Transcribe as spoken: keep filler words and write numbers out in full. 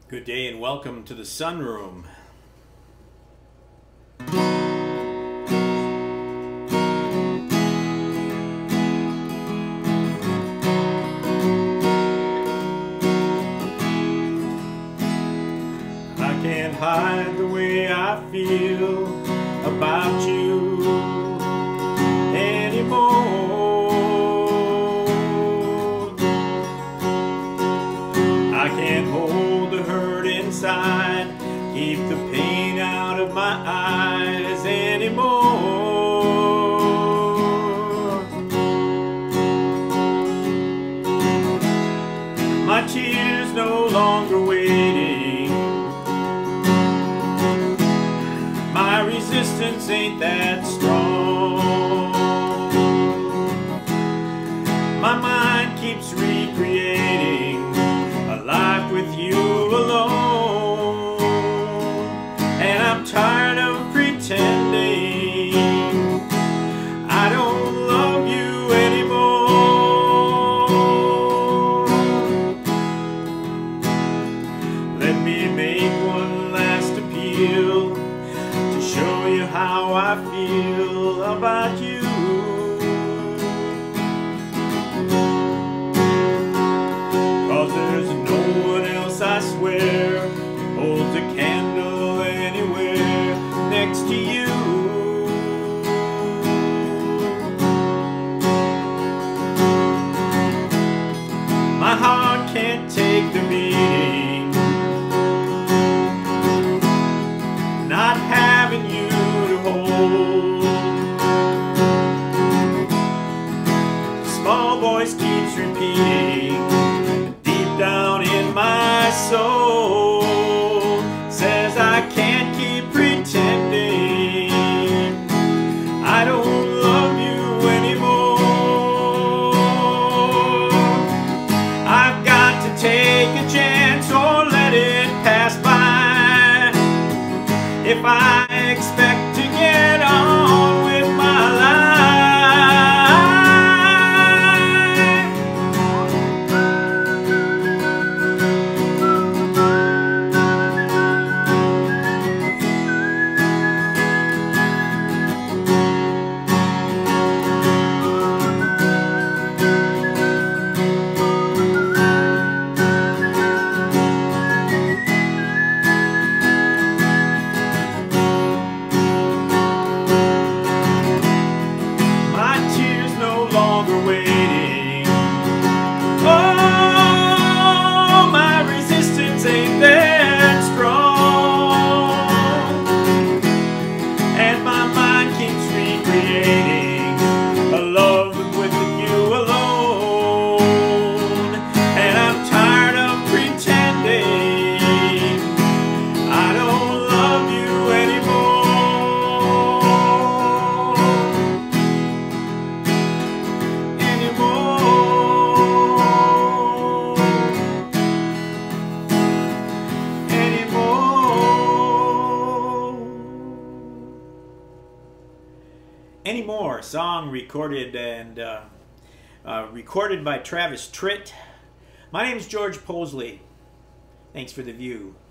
Good day and welcome to the sunroom. I can't hide the way I feel about you anymore. I can't hold the hurt inside, keep the pain out of my eyes anymore. My tears no longer waiting, my resistance ain't that strong. My mind keeps recreating a life with you alone, and I'm tired of pretending I don't love you anymore. Let me make one last appeal to show you how I feel about you. There's no one else, I swear, holds a candle anywhere next to you. My heart can't take the beating, not having you to hold. The small voice keeps repeating down in my soul, says I can't keep pretending I don't love you anymore. I've got to take a chance or let it pass by if I expect to get on with my life. Anymore, song recorded and uh, uh, recorded by Travis Tritt. My name is George Possley. Thanks for the view.